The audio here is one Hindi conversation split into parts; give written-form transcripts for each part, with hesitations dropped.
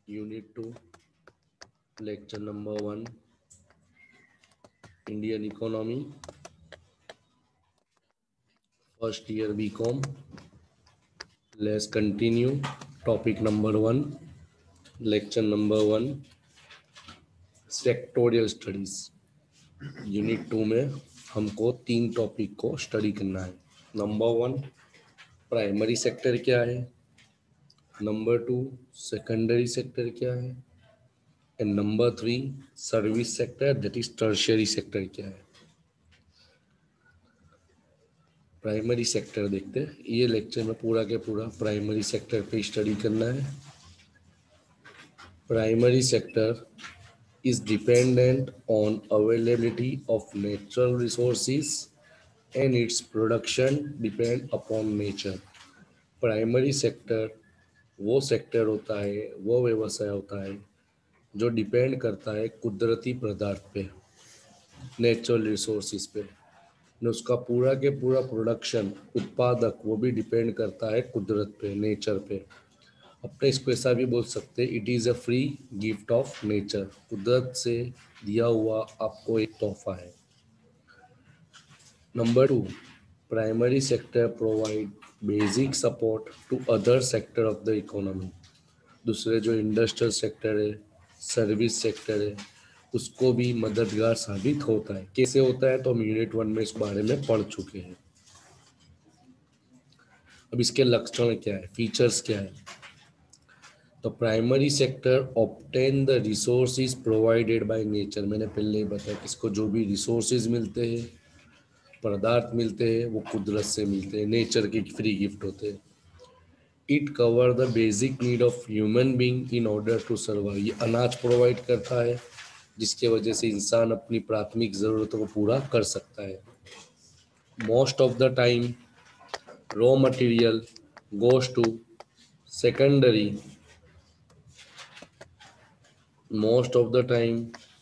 Unit 2, Lecture number 1, Indian Economy, first year BCom. Let's continue. Topic number 1, Lecture number 1, Sectorial Studies. Unit 2 में हमको 3 टॉपिक को स्टडी करना है. नंबर 1, प्राइमरी सेक्टर क्या है. नंबर 2, सेकेंडरी सेक्टर क्या है. And number 3, service sector that is tertiary sector क्या है. प्राइमरी सेक्टर देखते हैं. ये लेक्चर में पूरा के पूरा प्राइमरी सेक्टर पे स्टडी करना है. Primary sector is dependent on availability of natural resources and its production depend upon nature. Primary sector वो सेक्टर होता है, वो व्यवसाय होता है जो डिपेंड करता है कुदरती पदार्थ पे, नेचुरल रिसोर्सेज पे. न उसका पूरा के पूरा प्रोडक्शन, उत्पादक, वो भी डिपेंड करता है कुदरत पे, नेचर पे. अपने इसको ऐसा भी बोल सकते हैं, it is a free gift of nature. कुदरत से दिया हुआ आपको एक तोहफा है. Number 2, primary sector provide basic support to other sector of the economy. दूसरे जो इंडस्ट्रियल सेक्टर है, सर्विस सेक्टर है, उसको भी मददगार साबित होता है. कैसे होता है तो हम यूनिट 1 में इस बारे में पढ़ चुके हैं. अब इसके लक्षण क्या है, फीचर्स क्या है. तो primary sector obtain the resources provided by nature. मैंने पहले ही बताया कि इसको जो भी रिसोर्सेज मिलते हैं, पदार्थ मिलते हैं, वो कुदरत से मिलते हैं, नेचर के फ्री गिफ्ट होते हैं. It cover the basic need of human being in order to survive. ये अनाज प्रोवाइड करता है जिसके वजह से इंसान अपनी प्राथमिक ज़रूरतों को पूरा कर सकता है. Most of the time raw material goes to secondary. most of the time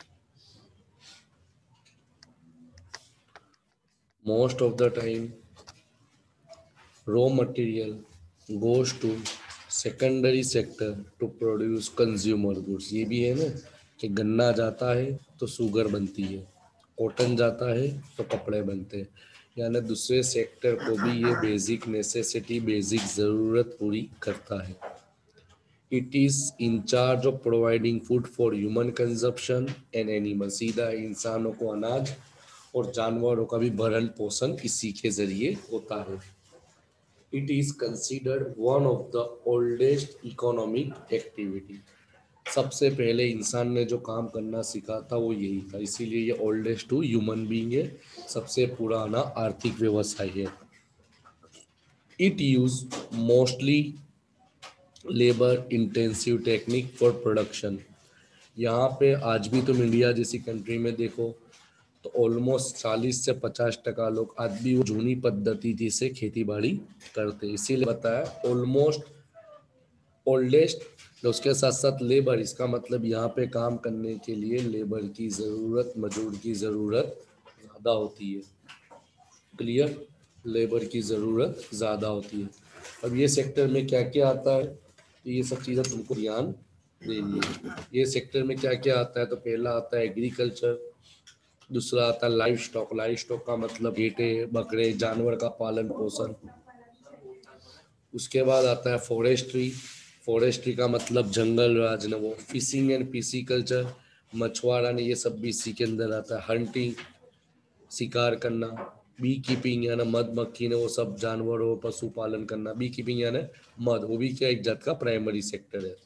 raw material goes to secondary sector to produce consumer goods. ये भी है ना कि गन्ना जाता है तो शुगर बनती है, कॉटन जाता है तो कपड़े बनते हैं. यानी दूसरे सेक्टर को भी ये बेसिक नेसेसिटी, बेसिक ज़रूरत पूरी करता है. It is in charge of providing food for human consumption and animal. सीधा इंसानों को अनाज और जानवरों का भी भरण पोषण इसी के जरिए होता है. It is considered one of the oldest economic activity. सबसे पहले इंसान ने जो काम करना सीखा था वो यही था, इसीलिए ये ओल्डेस्ट टू ह्यूमन बीइंग है, सबसे पुराना आर्थिक व्यवसाय है. It use mostly labour intensive technique for production. यहाँ पे आज भी तुम इंडिया जैसी कंट्री में देखो तो ऑलमोस्ट 40 से 50% लोग आज भी वो जूनी पद्धति से खेती बाड़ी करते. इसीलिए बताया ऑलमोस्ट ओल्डेस्ट. उसके साथ साथ लेबर, इसका मतलब यहाँ पे काम करने के लिए लेबर की ज़रूरत, मजदूर की ज़रूरत ज़्यादा होती है. क्लियर, लेबर की ज़रूरत ज़्यादा होती है. अब ये सेक्टर में क्या क्या आता है तो ये सब चीज़ें तुमको ध्यान देनी है. ये सेक्टर में क्या क्या आता है तो पहला आता है एग्रीकल्चर, दूसरा आता है लाइव स्टॉक. लाइव स्टॉक का मतलब गेटे, बकरे, जानवर का पालन पोषण. उसके बाद आता है फॉरेस्ट्री. फॉरेस्ट्री का मतलब जंगल राज न वो. फिशिंग एंड पिसीकल्चर, मछुआरा ने, ये सब भी इसी के अंदर आता है. हंटिंग, शिकार करना. बी कीपिंग यानी मधुमक्खी ने वो सब जानवरों, पशु पालन करना. बी कीपिंग यानी मध, वो भी क्या एक जात का प्राइमरी सेक्टर है.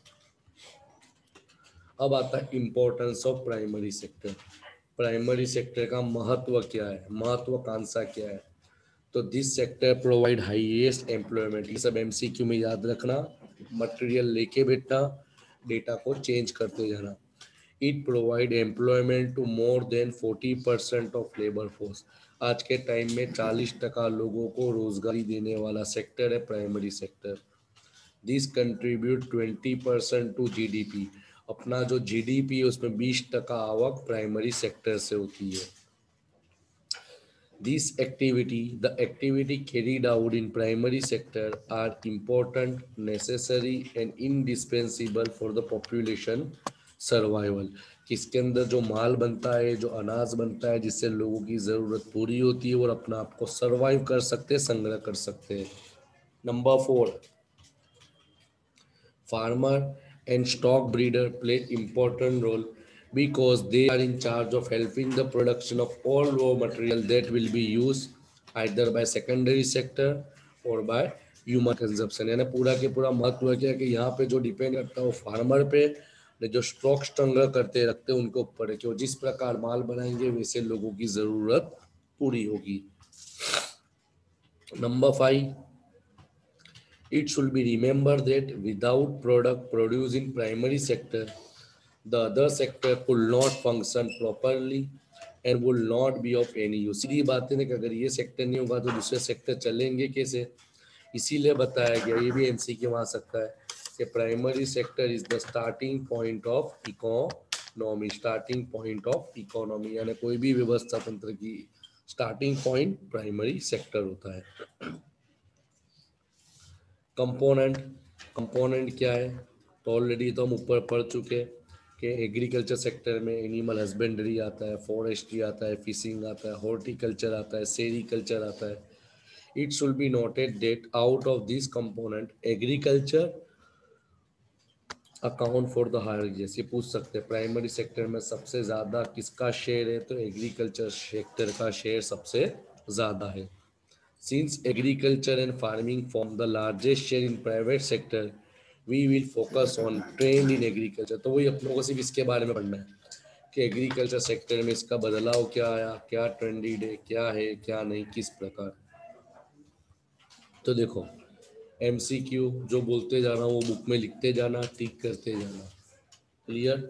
अब आता है importance of primary sector. Primary sector का महत्व क्या है, महत्वाकांक्षा क्या है. तो this sector provide highest employment. ये सब एमसीक्यू में याद रखना. मटेरियल लेके बैठना, डेटा को चेंज करते जाना. It provide employment to more than 40% of labour force. आज के टाइम में 40% लोगों को रोजगारी देने वाला सेक्टर है primary sector. This contribute 20% to GDP. अपना जो जीडीपी है उसमें 20% आवक प्राइमरी सेक्टर से होती है. The activity carried out in primary sector are important, necessary and indispensable for the population survival. इसके अंदर जो माल बनता है, जो अनाज बनता है, जिससे लोगों की ज़रूरत पूरी होती है और अपना आप को सर्वाइव कर सकते हैं, संग्रह कर सकते हैं. Number 4, farmer and stock breeder play important role because they are in charge of helping the production of all raw material that will be used either by secondary sector or by human consumption. यानी पूरा के पूरा महत्व है क्या कि यहाँ पे जो डिपेंड करता है वो फार्मर पे, जो स्टॉक संग्रह करते रखते हैं उनके ऊपर है कि वो जिस प्रकार माल बनाएंगे वैसे लोगों की जरूरत पूरी होगी. Number 5, it should be remembered that without product produced in primary sector, the other sector could not function properly and will not be of any use. सीधी बात है ना कि अगर ये सेक्टर नहीं होगा तो दूसरे सेक्टर चलेंगे कैसे. इसीलिए बताया गया, ये भी एमसीक्यू में आ सकता है कि primary sector is the starting point of economy. Starting point of economy यानी कोई भी व्यवस्था तंत्र की स्टार्टिंग पॉइंट प्राइमरी सेक्टर होता है. कंपोनेंट, कंपोनेंट क्या है तो ऑलरेडी तो हम ऊपर पढ़ चुके कि एग्रीकल्चर सेक्टर में एनिमल हस्बेंड्री आता है, फॉरेस्ट्री आता है, फिशिंग आता है, हॉर्टिकल्चर आता है, सेरिकल्चर आता है. It should be noted that out of this component agriculture account for the highest. ये पूछ सकते हैं प्राइमरी सेक्टर में सबसे ज़्यादा किसका शेयर है तो एग्रीकल्चर सेक्टर का शेयर सबसे ज़्यादा है. Since agriculture and farming form the largest share in private sector, we will focus on trend in agriculture. तो वही अपनों को सिर्फ इसके बारे में पढ़ना है कि एग्रीकल्चर सेक्टर में इसका बदलाव क्या आया, क्या ट्रेंडेड है, क्या नहीं, किस प्रकार. तो देखो एमसीक्यू जो बोलते जाना वो बुक में लिखते जाना, टिक करते जाना. Clear.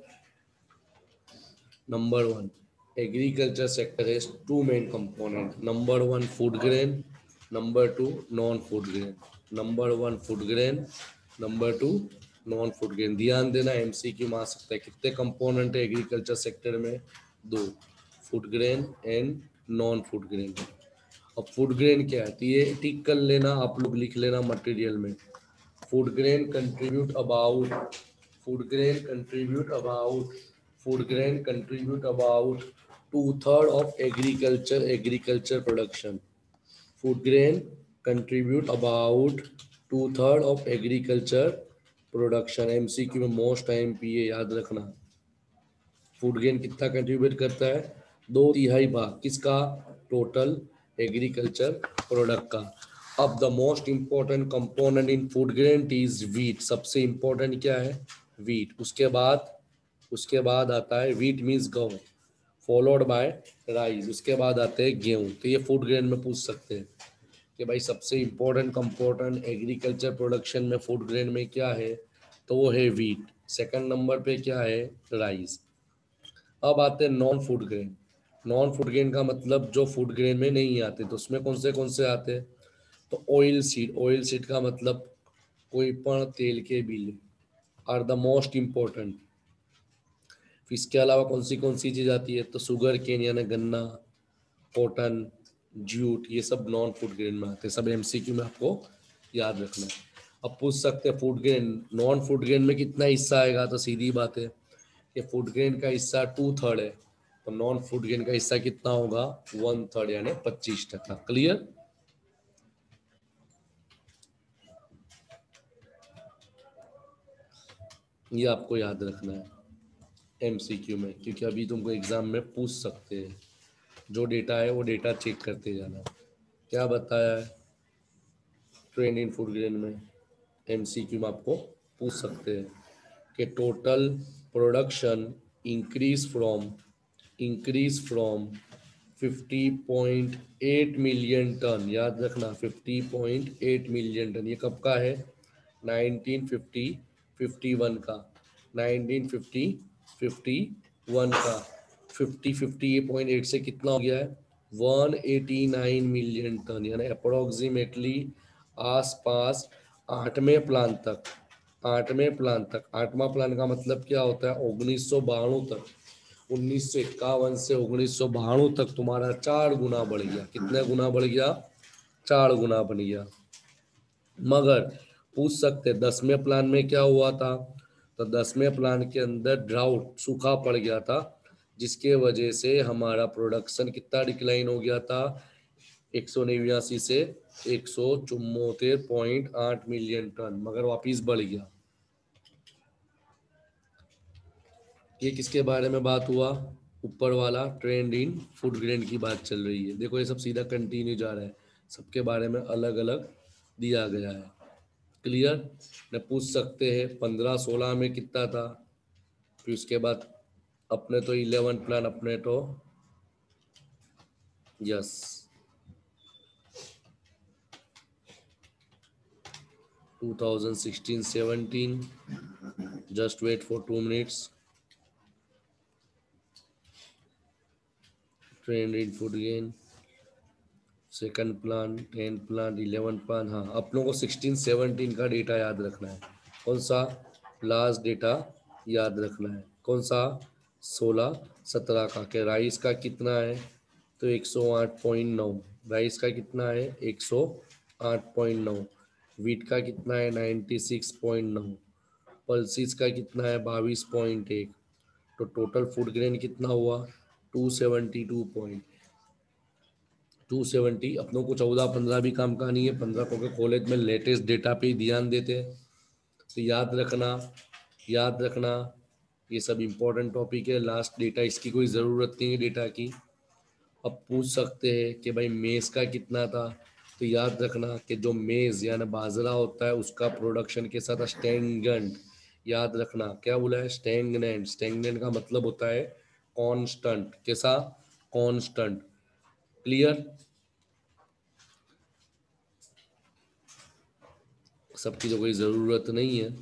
Number 1, agriculture sector has two main components. Number 1, food grain. Number 2, non-food grain. Number 1, food grain. Number 2, non-food grain. ध्यान देना एमसीक्यू में आ सकता है. कितने कंपोनेंट है एग्रीकल्चर सेक्टर में? 2, food grain and non food grain. अब फूड ग्रेन क्या है तो ये टिक कर लेना, आप लोग लिख लेना मटेरियल में. Food grain contribute about food grain contribute about food grain contribute about 2/3 of agriculture production. Food grain contribute about 2/3 of agriculture production. MCQ में मोस्ट टाइम पे ये याद रखना. फूड ग्रेन कितना कंट्रीब्यूट करता है? 2/3 भाग किसका? टोटल एग्रीकल्चर प्रोडक्ट का. अब the most important component in food grain is wheat. सबसे इंपॉर्टेंट क्या है? वीट. उसके बाद आता है वीट मीन्स गेहूं, फॉलोड बाय राइस. उसके बाद आते हैं गेहूं. तो ये फूड ग्रेन में पूछ सकते हैं कि भाई सबसे इंपॉर्टेंट कंपोनेंट एग्रीकल्चर प्रोडक्शन में फूड ग्रेन में क्या है तो वो है वीट. सेकंड नंबर पे क्या है? राइस. अब आते हैं non food grain. Non food grain का मतलब जो फूड ग्रेन में नहीं आते. तो उसमें कौन से आते हैं तो ऑयल सीड. ऑयल सीड का मतलब कोई पण तेल के bees are the most important. इसके अलावा कौन सी चीज आती है तो शुगर केन यानी गन्ना, कॉटन, जूट, ये सब नॉन फूड ग्रेन में आते हैं. सब एमसीक्यू में आपको याद रखना है. अब पूछ सकते हैं food grain non food grain में कितना हिस्सा आएगा तो सीधी बात है कि फूड ग्रेन का हिस्सा 2/3 है तो नॉन फूड ग्रेन का हिस्सा कितना होगा? 1/3 यानी 25%. क्लियर. ये आपको याद रखना है एमसीक्यू में क्योंकि अभी तुमको एग्जाम में पूछ सकते हैं. जो डेटा है वो डेटा चेक करते जाना. क्या बताया है ट्रेंड इन फूड ग्रेन में? एमसीक्यू में आपको पूछ सकते हैं कि total production increase from 50.8 million ton. याद रखना 50.8 मिलियन टन. ये कब का है? 1951 का. 1951 का 58 से कितना हो गया है? 189 मिलियन टन यानी अप्रोक्सीमेटली आसपास आठवें प्लान तक. आठवां प्लान का मतलब क्या होता है? 1992 तक 1951 से 1992 तक तुम्हारा 4 गुना बढ़ गया। कितने गुना बढ़ गया? 4 गुना बढ़ गया। मगर पूछ सकते 10वें प्लान में क्या हुआ था? तो 10वें प्लान के अंदर ड्राउट, सूखा पड़ गया था, जिसके वजह से हमारा प्रोडक्शन कितना डिक्लाइन हो गया था? 189 से 174.8 मिलियन टन, मगर वापिस बढ़ गया। ये किसके बारे में बात हुआ? ऊपर वाला ट्रेंड इन फूड ग्रेन की बात चल रही है। देखो ये सब सीधा कंटिन्यू जा रहा है, सबके बारे में अलग अलग दिया गया है। क्लियर? न पूछ सकते हैं 15-16 में कितना था, फिर उसके बाद अपने तो 11 प्लान अपने तो yes 2016-17, just wait for 2 minutes. Trend in food gain, second plan, 10 plan, 11 plan. हाँ, अपनों को 16-17 का डेटा याद रखना है। कौन सा? लास्ट डेटा याद रखना है। कौन सा? 16-17 का। के राइस का कितना है? तो 108.9। राइस का कितना है? 108.9। वीट का कितना है? 96.9। पल्सिस का कितना है? 22.1। तो टोटल फूड ग्रेन कितना हुआ? 270। अपनों को 14-15 भी काम का नहीं है, 15 को कॉलेज में लेटेस्ट डेटा पे ही ध्यान देते हैं। तो याद रखना, याद रखना, ये सब इम्पोर्टेंट टॉपिक है। लास्ट डेटा, इसकी कोई ज़रूरत नहीं है डेटा की। अब पूछ सकते हैं कि भाई मेज़ का कितना था, तो याद रखना कि जो मेज़ यानी बाजरा होता है उसका प्रोडक्शन के साथ स्टैग्नेंट, याद रखना। क्या बोला है? स्टैग्नेंट। स्टैग्नेंट का मतलब होता है कांस्टेंट। कैसा? कांस्टेंट। क्लियर? सब चीज़ों कोई ज़रूरत नहीं है।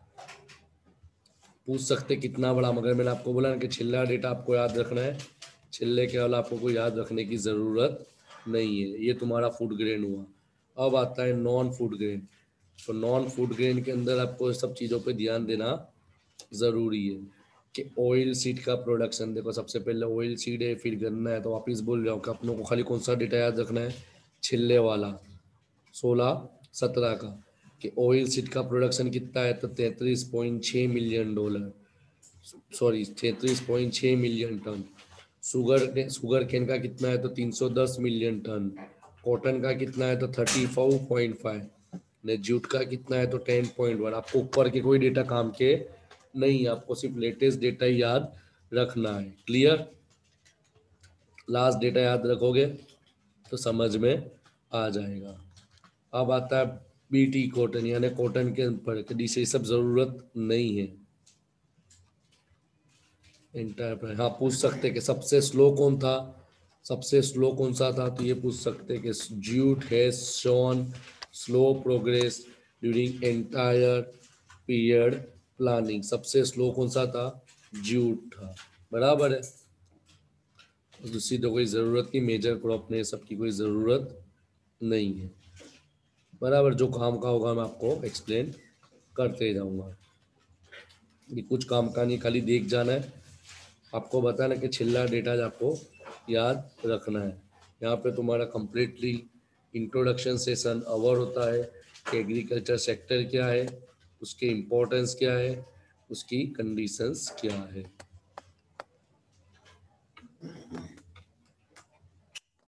पूछ सकते कितना बड़ा, मगर मैंने आपको बोला ना कि छिल्ला डेटा आपको याद रखना है। छिल्ले के वाला आपको कोई याद रखने की ज़रूरत नहीं है। ये तुम्हारा फूड ग्रेन हुआ। अब आता है नॉन फूड ग्रेन। तो नॉन फूड ग्रेन के अंदर आपको सब चीज़ों पे ध्यान देना ज़रूरी है कि ऑयल सीड का प्रोडक्शन। देखो सबसे पहले ऑयल सीड है, फिर गन्ना है। तो वापिस बोल रहा हूँ कि अपनों को खाली कौन सा डेटा याद रखना है? छिल्ले वाला 16-17 का। कि ऑयल सीड का प्रोडक्शन कितना है? तो 33.6 million dollar, sorry 33.6 million ton. Sugar cane का कितना है? तो 310 मिलियन टन। कॉटन का कितना है? तो 34.5। ने जूट का कितना है? तो 10.1। आपको ऊपर के कोई डेटा काम के नहीं, आपको सिर्फ लेटेस्ट डेटा ही याद रखना है। क्लियर? लास्ट डेटा याद रखोगे तो समझ में आ जाएगा। अब आता है बीटी कॉटन, यानी कॉटन के ऊपर से सब जरूरत नहीं है। इंटर हाँ, पूछ सकते कि सबसे स्लो कौन था? सबसे स्लो कौन सा था? तो ये पूछ सकते कि jute has shown slow progress during entire period planning. सबसे स्लो कौन सा था? जूट था। बराबर है। दूसरी तो कोई ज़रूरत नहीं, मेजर क्रॉप ने सबकी कोई ज़रूरत नहीं है। बराबर, जो काम का होगा मैं आपको एक्सप्लेन करते जाऊंगा। ये कुछ काम का नहीं, खाली देख जाना है। आपको बताना कि छिल्ला डेटा आपको याद रखना है। यहाँ पे तुम्हारा कंप्लीटली इंट्रोडक्शन सेशन अवर होता है कि एग्रीकल्चर सेक्टर क्या है, उसके इम्पोर्टेंस क्या है, उसकी कंडीशंस क्या है।